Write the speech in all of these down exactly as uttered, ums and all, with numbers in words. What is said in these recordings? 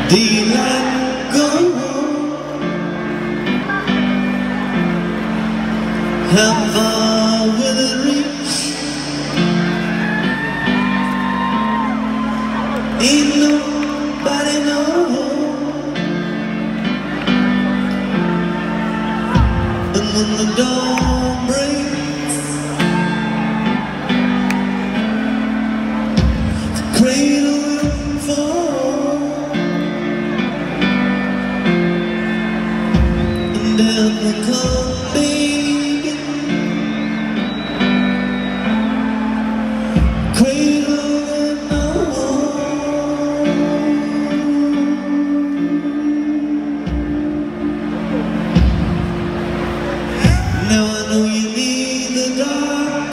Daylight go. How far will it reach? Ain't nobody know. And when the dawn breaks, the cradle will fall, and death will come, baby. Cradle will fall. Now I know you need the dark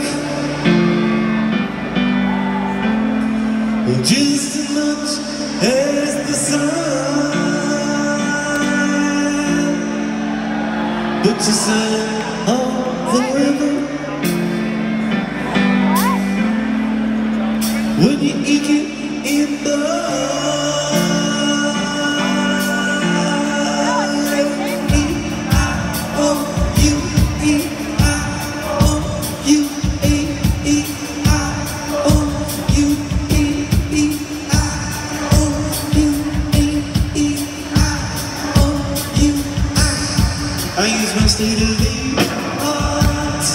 just as much as the sun, but you sang on the river when you eke it in blood. I use my state of the art,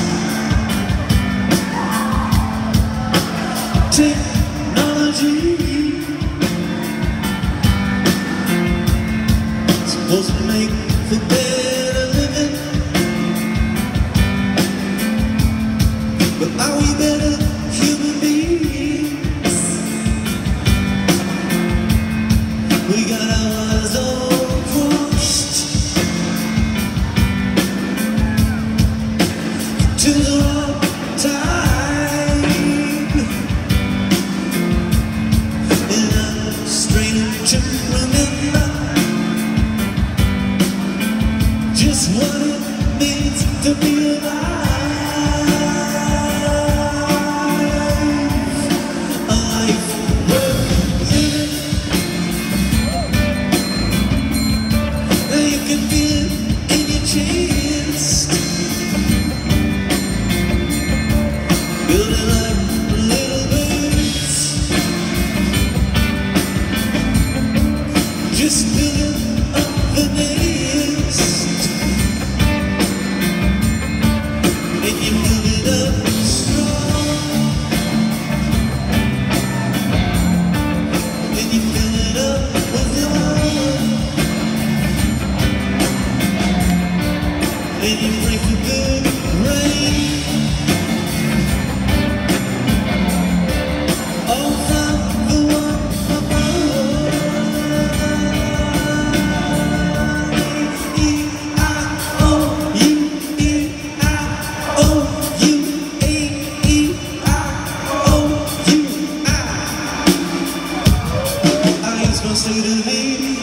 technology, supposed to make for better living, but are we better human beings? We got our eyes all crossed to the wrong time, and I'm strange to remember just what it means to be alive. A life worth living. Now you can feel it in your chest, building like little birds, just building up the nest, and you build it up strong, and you fill it up with love, and you pray for good rain. State of the